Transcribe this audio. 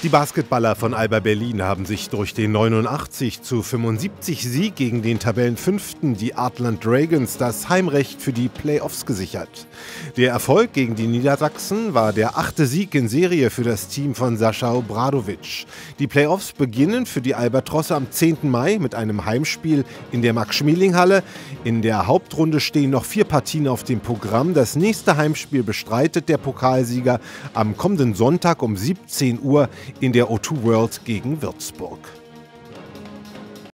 Die Basketballer von Alba Berlin haben sich durch den 89:75 Sieg gegen den Tabellenfünften, die Artland Dragons, das Heimrecht für die Playoffs gesichert. Der Erfolg gegen die Niedersachsen war der 8. Sieg in Serie für das Team von Sascha Obradovic. Die Playoffs beginnen für die Albatrosse am 10. Mai mit einem Heimspiel in der Max-Schmeling-Halle. In der Hauptrunde stehen noch 4 Partien auf dem Programm. Das nächste Heimspiel bestreitet der Pokalsieger am kommenden Sonntag um 17 Uhr in der O2 World gegen Würzburg.